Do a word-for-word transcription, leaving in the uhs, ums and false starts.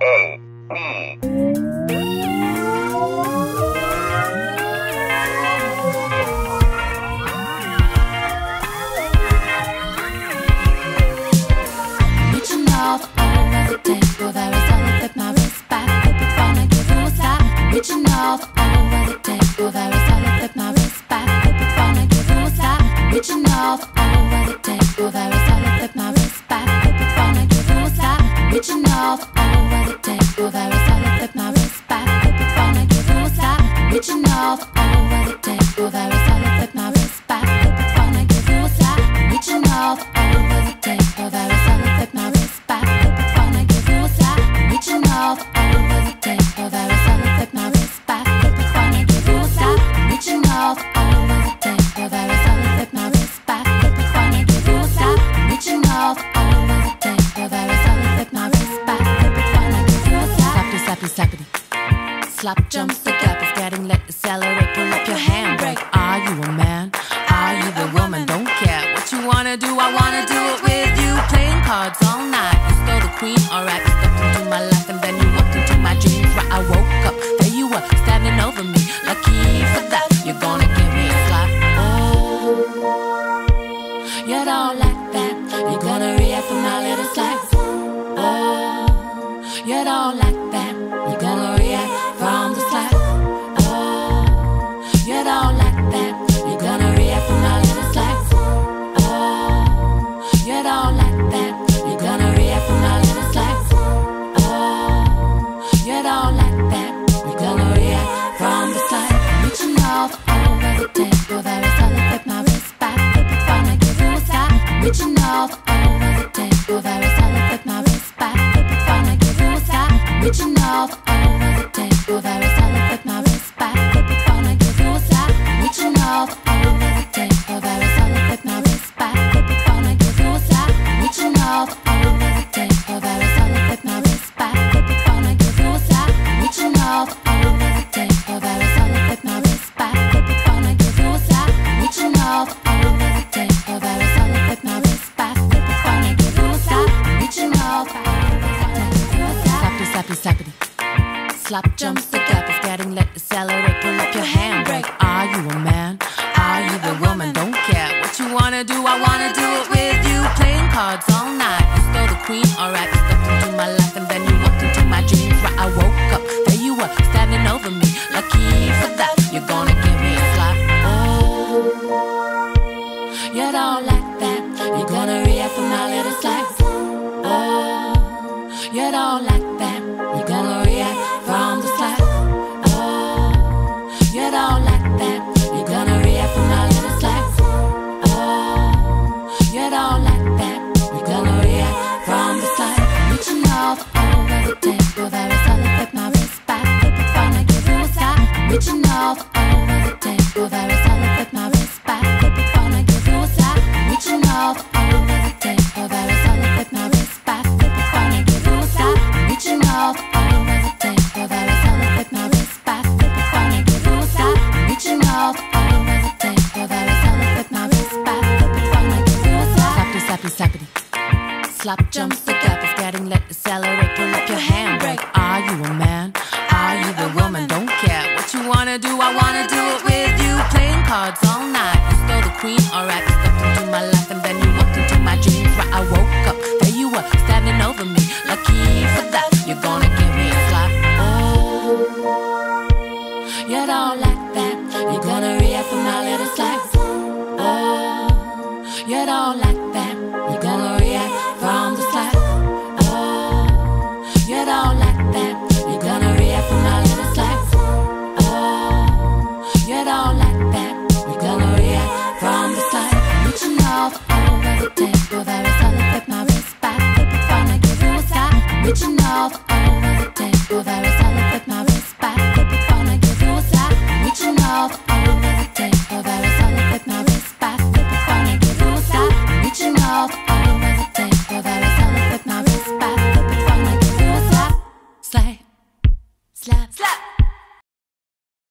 A, B. Reaching off over the table, very solid, flip my wrist back, flip it fine, I give you a slap. Reaching off over the table, very solid, flip my wrist back, flip it fine, I give you a slap. Reaching off over the table, very solid, flip my wrist back, flip it fine, I give you a slap. Reaching off over the table, very solid, flip my wrist back, flip it fine, I give you a slap. Reaching off over the table, very solid, flip my wrist back, flip it fine, I give you a slap. Reaching off over the table, very solid, flip my wrist back, flip it fine, I give you a slap. Reaching off over the table, very solid, flip my wrist back, flip it fine, I give you a slap. Reaching off over the table, very solid, flip my wrist back, flip it fine, I give you a slap. Reaching off over the table, very solid, flip my wrist back, flip it fine, I give you a slap. Slappy, slappy, slappity. Slap jumps the gap of getting let accelerate, pull up your handbrake. Are you a man? Are you the woman? Don't care what you wanna do, I wanna do it with you. Playing cards all night, you stole the queen, alright. You stepped into my life and then you walked into my dreams. Right, I woke up, there you were, standing over me. Lucky for that, you're gonna give me a slap. Oh, you don't like that, you're gonna react for my little slaps. Oh, you don't like that, you're gonna react from the slap. Oh, you don't like that, you're gonna react for my little slaps. Oh, you don't like that, you're gonna react for my little slaps. Oh, you don't like that, you're gonna react from the slap. Reaching off over the table, very solid, flip my wrist back, flip it fine, I give you a slap. Reaching off over the table, very solid, flip my wrist back, flip it fine, I give you a slap. Reaching off over the table, very solid, flip my wrist back, flip it fine, I give you a slap. Reaching off over the table, very solid, flip my wrist back, flip it fine, I give you a slap. Reaching off over the table, very solid, flip my wrist back, flip it fine, I give you a slap. Reaching off over the table, very solid, flip my wrist back, flip it fine, I give you a slap. Reaching off over the table, very solid, flip my wrist back, flip it fine, I give you a slap. Reaching off over the table, slappy, slappy, slappity. Slap jumps the gap of getting let accelerate, pull up your handbrake. Are you a man? Are you the woman? Don't care what you wanna do, I wanna do it with you. Playing cards all night, you stole the queen, alright. You stepped into my life and then you walked into my dreams. Right, I woke up, there you were, standing over me. Lucky for that, you're gonna give me a slap. Oh, you don't like that, you're gonna react for my little slaps. Oh, you don't like that, you're gonna react from the slap. Oh, you don't like that, you're gonna react for my little slaps. Oh, you don't like that, you're gonna react from the slap. Reaching off over the table, very solid, flip my wrist back, flip it fine, I give you a slap. Reaching off over the table, very solid, flip my wrist back, flip it fine, I give you a slap. Reaching off over the table, very solid, flip my wrist back, flip it fine, I give you a slap. Reaching off over the table, very solid, flip my wrist back, flip it fine, I give you a slap. Reaching off over the table, very solid, flip my wrist back, flip it fine, I give you a slap. Slappy, slappy, slappity. Slap jumps the gap of getting let accelerate, pull up your handbrake. Are you a man? Are you the woman? Don't care what you wanna do, I wanna do it with you. Playing cards all night, you stole the queen, alright. You stepped into my life and then you walked into my dreams. Right, I woke up, there you were, standing over me. Lucky for that, you're gonna